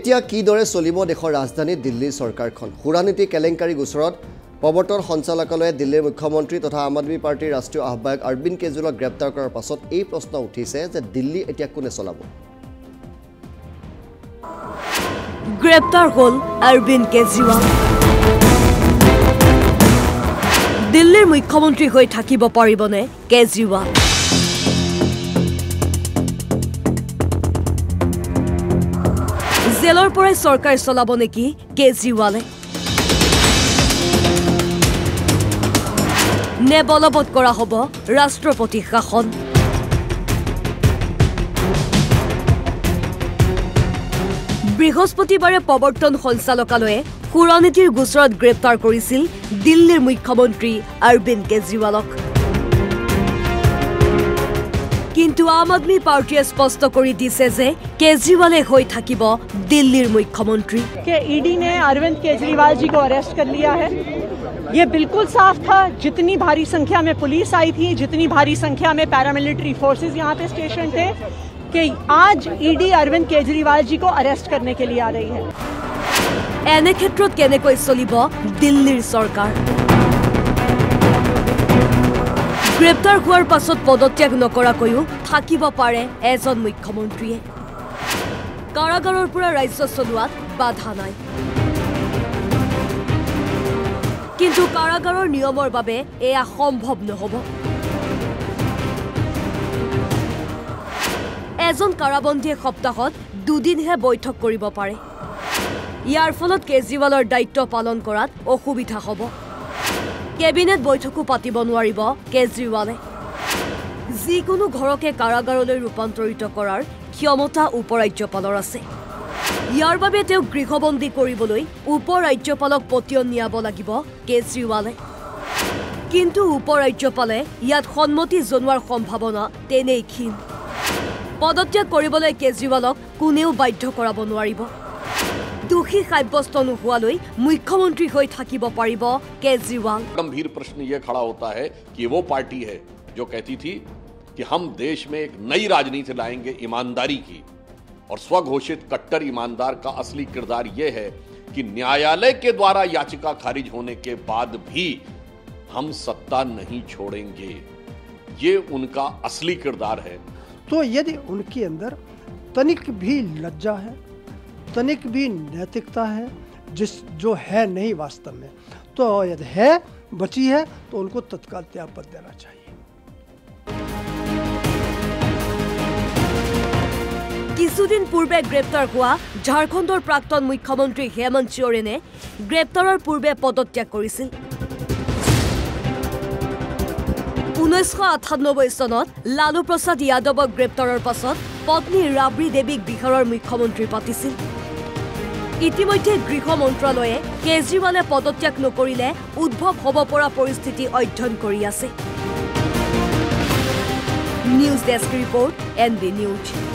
এতিয়া কিদৰে চলিব দেশৰ ৰাজধানী দিল্লীৰ চৰকাৰখন সুৰানীতি কেলেংকাৰী গোচৰত প্ৰৱৰ্তন সঞ্চালকালয়ে দিল্লীৰ মুখ্যমন্ত্ৰী তথা আম আদমি পাৰ্টিৰ ৰাষ্ট্ৰীয় আহ্বায়ক অৰবিন্দ কেজৰিৱালক গ্ৰেপ্তাৰ কৰাৰ পাছত এই প্ৰশ্ন উঠিছে যে দিল্লী এতিয়া কোনে চলাব গ্ৰেপ্তাৰ হ'ল অৰবিন্দ কেজৰিৱাল দিল্লীৰ মুখ্যমন্ত্ৰী হৈ থাকিব পাৰিবনে কেজৰিৱাল জেলৰ পৰাই চৰকাৰ চলাব নেকি কেজৰিৱালে নে বলবৎ কৰা হ'ব ৰাষ্ট্ৰপতি শাসন বৃহস্পতিবাৰে প্ৰৱৰ্তন সঞ্চালকালয়ে সুৰানীতিৰ গোচৰত গ্ৰেপ্তাৰ কৰিছিল দিল্লীৰ মুখ্যমন্ত্ৰী অৰবিন্দ কেজৰিৱালক কিন্তু আম আদমি পাৰ্টিয়ে স্পষ্ট কৰি দিছে যে केजरीवाल होई থাকিব दिल्लीर मुख्यमंत्री के ईडी ने अरविंद केजरीवाल जी को अरेस्ट कर लिया है। ये बिल्कुल साफ था, जितनी भारी संख्या में पुलिस आई थी, जितनी भारी संख्या में पैरामिलिट्री फोर्सेस यहाँ पे स्टेशन थे, कि आज ईडी अरविंद केजरीवाल जी को अरेस्ट करने के लिए आ रही है। एने क्षेत्रत केनेকৈ চলিব दिल्लीर सरकार গ্ৰেপ্তাৰ হোৱাৰ পাছত পদত্যাগ নকৰাকৈও থাকিব পাৰে এজন মুখ্যমন্ত্ৰীয়ে কাৰাগাৰৰ পৰা ৰাজ্য চলোৱাত বাধা নাই কিন্তু কাৰাগাৰৰ নিয়মৰ বাবে এয়া সম্ভৱ নহব এজন কাৰাবন্দীয়ে সপ্তাহত দুদিনহে বৈঠক কৰিব পাৰে ইয়াৰ ফলত কেজৰিৱালৰ দায়িত্ব পালন কৰাত অসুবিধা হ'ব কেবিনেট বৈঠকো পাতিব নোৱাৰিব কেজৰিৱালে যিকোনো ঘৰকে কাৰাগাৰলৈ ৰূপান্তৰিত কৰাৰ ক্ষমতা উপৰাজ্যপালৰ আছে ইয়াৰ বাবে তেওঁ গৃহবন্দী কৰিবলৈ উপৰাজ্যপালক পতিয়ন নিয়াব লাগিব কেজৰিৱালে কিন্তু উপৰাজ্যপালে ইয়াত সন্মতি জনোৱাৰ সম্ভাৱনা তেনেই ক্ষীণ পদত্যাগ কৰিবলৈ কেজৰিৱালক কোনেও বাধ্য কৰাব নোৱাৰিব दुखी साब्यस्त নোহোৱালৈ मुख्यमंत्री হৈ থাকিব পাৰিব केजरीवाल गंभीर प्रश्न यह खड़ा होता है कि वो पार्टी है जो कहती थी कि हम देश में एक नई राजनीति लाएंगे ईमानदारी की और स्वघोषित कट्टर ईमानदार का असली किरदार यह है कि न्यायालय के द्वारा याचिका खारिज होने के बाद भी हम सत्ता नहीं छोड़ेंगे ये उनका असली किरदार है तो यदि उनके अंदर तनिक भी लज्जा है तनिक भी नैतिकता है जो है नहीं वास्तव में तो यदि है बची है तो उनको तत्काल त्यागपत्र देना चाहिए কিছুদিন পূৰ্বে গ্ৰেপ্তাৰ হোৱা ঝাৰখণ্ডৰ প্ৰাক্তন মুখ্যমন্ত্ৰী হেমন্ত সোৰেনে গ্ৰেপ্তাৰৰ পূৰ্বে পদত্যাগ কৰিছিল 1998 চনত লালু প্ৰসাদ যাদৱক গ্ৰেপ্তাৰৰ পাছত পত্নী ৰাবৰি দেৱীক বিহাৰৰ মুখ্যমন্ত্ৰী পাতিছিল ইতিমধ্যে গৃহ মন্ত্ৰালয়ে কেজৰিৱালে পদত্যাগ নকৰিলে উদ্ভৱ হ'ব পৰা পৰিস্থিতি অধ্যয়ন কৰি আছে news desk report NB news